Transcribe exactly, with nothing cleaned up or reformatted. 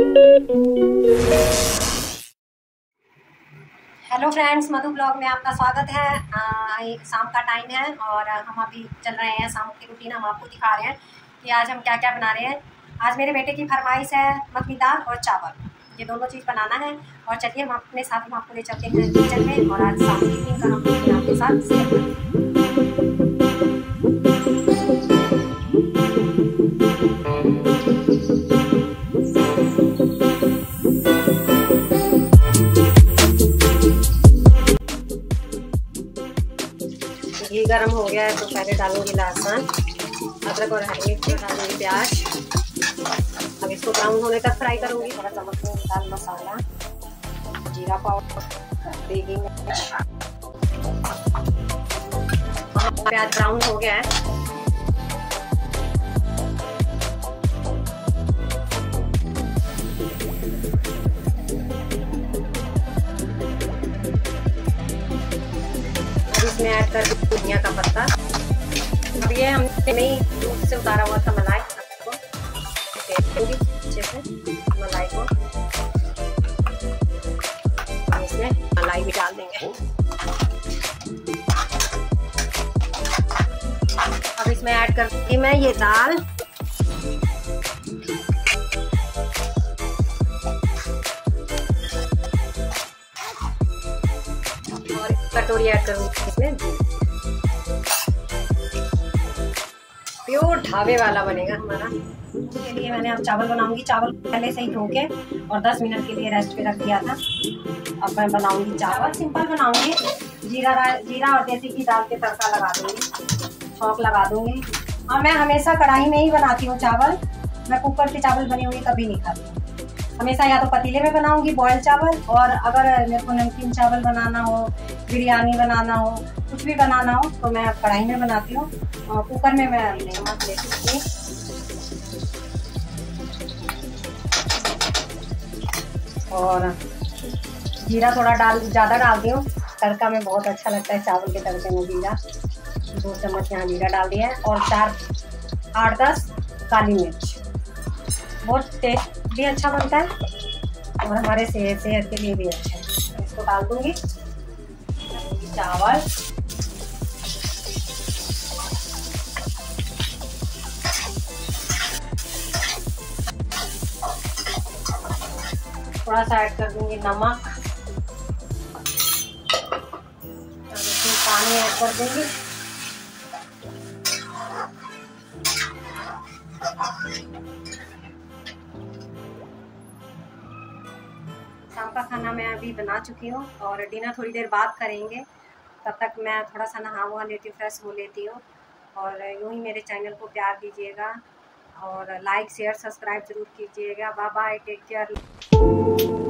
Hello friends, मधु blog में आपका स्वागत है। आ, एक शाम का टाइम है और हम अभी चल रहे हैं शाम की रूटीन। हम आपको दिखा रहे हैं कि आज हम क्या क्या बना रहे हैं। आज मेरे बेटे की फरमाइश है मखनी दाल और चावल, ये दोनों चीज़ बनाना है। और चलिए हम अपने साथ हम आपको ले चलते हैं किचन में और आज शाम की रूटीन का हम रूटीन आपके साथ शेयर करेंगे। घी गरम हो गया है तो पहले डालूंगी लहसुन, अदरक और हरी मिर्च, डालूंगी प्याज। अब इसको ब्राउन होने तक फ्राई करूंगी। थोड़ा चम्मच में दाल मसाला, जीरा पाउडर, देगी मिर्च। प्याज ब्राउन हो गया है। इसमें ऐड कर दी धनिया का पत्ता। अब ये हमने नहीं दूध से उतारा हुआ था मलाई, को फेंटूंगी अच्छे से मलाई को। हम इसमें मलाई भी डाल देंगे। अब इसमें ऐड कर दूंगी मैं ये दाल। और कटोरी ऐड करूंगी इसमें। प्योर ढाबे वाला बनेगा हमारा। उसके लिए मैंने अब चावल बनाऊंगी। चावल पहले से ही धो के और दस मिनट के लिए रेस्ट पे रख दिया था। अब मैं बनाऊंगी चावल। सिंपल बनाऊंगी। जीरा जीरा और देसी घी डाल के तड़का लगा दूंगी, छौंक लगा दूंगी। और मैं हमेशा कढ़ाई में ही बनाती हूँ चावल। मैं कुकर के चावल बने हुए कभी नहीं खाती। हमेशा या तो पतीले में बनाऊंगी बॉयल चावल, और अगर मेरे को नमकीन चावल बनाना हो, बिरयानी बनाना हो, कुछ भी बनाना हो तो मैं कढ़ाई में बनाती हूँ। और कुकर में मैं नहीं मत लेती थी। और जीरा थोड़ा डाल ज़्यादा डालती हूँ तड़का में, बहुत अच्छा लगता है चावल के तड़के में जीरा। दो चम्मच यहाँ जीरा डाल दिया है और चार आठ दस काली मिर्च। बहुत टेस्ट भी अच्छा बनता है और हमारे सेहत सेहत के लिए भी अच्छा है। इसको डाल दूंगी चावल। थोड़ा सा ऐड कर दूंगी नमक, इसमें पानी ऐड कर दूंगी। शाम का खाना मैं अभी बना चुकी हूँ और डिनर थोड़ी देर बाद करेंगे। तब तक मैं थोड़ा सा नहा वहा लेती हूँ, फ्रेश हो लेती हूँ। और यूँ ही मेरे चैनल को प्यार दीजिएगा और लाइक शेयर सब्सक्राइब जरूर कीजिएगा। Bye bye, take care.